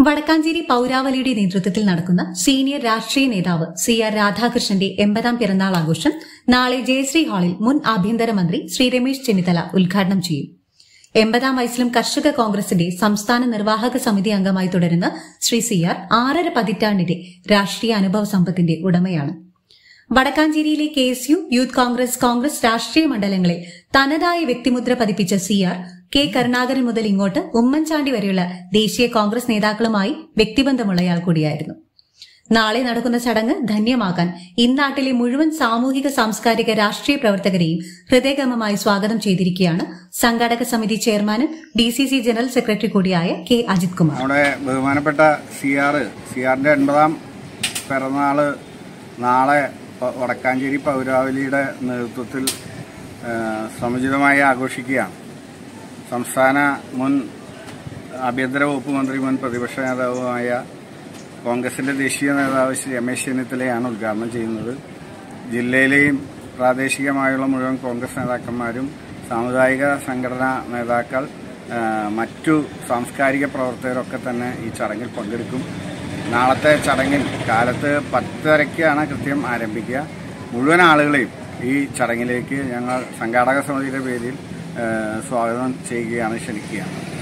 വടക്കാഞ്ചേരി പൌരാവലിയുടെ നേതൃത്വത്തിൽ നടക്കുന്ന സീനിയർ രാഷ്ട്രീയ നേതാവ് CR രാധാകൃഷ്ണന്റെ 80ാം പിറന്നാൾ ആഘോഷം നാളെ ജയശ്രീ ഹാളിൽ മുൻ ആഭ്യന്തരമന്ത്രി ശ്രീ രമേശ് ചെന്നിത്തല ഉദ്ഘാടനം ചെയ്യും. 80ാം വയസ്സിലും കർഷക കോൺഗ്രസിന്റെ സംസ്ഥാന നിർവാഹക സമിതി അംഗമായി തുടരുന്ന ശ്രീ CR 6.5 പതിറ്റാണ്ടിന്റെ രാഷ്ട്രീയ അനുഭവ സമ്പത്തിന്റെ ഉടമയാണ്. വടക്കാഞ്ചേരിയിലെ KSU, യൂത്ത് കോൺഗ്രസ് രാഷ്ട്രീയ മണ്ഡലങ്ങളിൽ തനതായ വ്യക്തിമുദ്ര പതിപ്പിച്ച CR കെ കരുണാകരൻ മുതൽ ഇങ്ങോട്ട് ഉമ്മൻചാണ്ടി വരെയുള്ള ദേശീയ കോൺഗ്രസ് നേതാക്കളുമായി വ്യക്തിബന്ധമുള്ളയാൾ കൂടിയായിരുന്നു. നാളെ നടക്കുന്ന ചടങ്ങ് ധന്യമാക്കാൻ ഇന്നാട്ടിലെ മുഴുവൻ സാമൂഹിക സാംസ്കാരിക രാഷ്ട്രീയ പ്രവർത്തകരെയും ഹൃദയംഗമമായി സ്വാഗതം ചെയ്തിരിക്കുകയാണ് സംഘാടക സമിതി ചെയർമാനും DCC ജനറൽ സെക്രട്ടറി കൂടിയായ K അജിത് കുമാർ. നമ്മുടെ ബഹുമാനപ്പെട്ട CRന്റെ 80ാം പിറന്നാള് നാളെ വടക്കാഞ്ചേരി പൌരാവലിയുടെ നേതൃത്വത്തിൽ സമുചിതമായി ആഘോഷിക്കുകയാണ്. സംസ്ഥാന മുൻ ആഭ്യന്തര വകുപ്പ് മന്ത്രി, മുൻ പ്രതിപക്ഷ നേതാവുമായ കോൺഗ്രസിന്റെ ദേശീയ നേതാവ് ശ്രീ രമേശ് ചെന്നിത്തലയാണ് ഉദ്ഘാടനം ചെയ്യുന്നത്. ജില്ലയിലെയും പ്രാദേശികമായുള്ള മുഴുവൻ കോൺഗ്രസ് നേതാക്കന്മാരും, സാമുദായിക സംഘടനാ നേതാക്കൾ, മറ്റു സാംസ്കാരിക പ്രവർത്തകരൊക്കെ തന്നെ ഈ ചടങ്ങിൽ പങ്കെടുക്കും. നാളത്തെ ചടങ്ങിൽ കാലത്ത് 10:30-ക്കാണ് കൃത്യം ആരംഭിക്കുക. മുഴുവൻ ആളുകളെയും ഈ ചടങ്ങിലേക്ക് ഞങ്ങൾ സംഘാടക സമിതിയുടെ പേരിൽ സ്വാഗതം ചെയ്യുകയാണ്, ക്ഷണിക്കുകയാണ്.